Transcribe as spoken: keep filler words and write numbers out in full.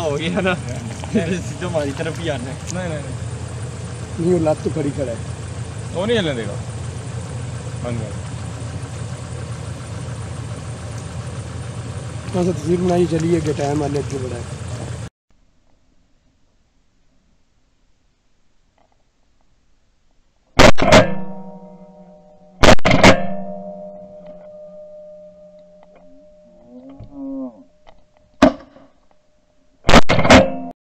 हो गया ना सीधे हमारी तरफ ही आना है। नहीं नहीं नहीं वो लात तो खड़ी खड़ा है, वो नहीं हिलने देगा। बंद कर। कौन सा तस्वीर बनाई चलिए कि टाइम आने अगे बढ़ा है।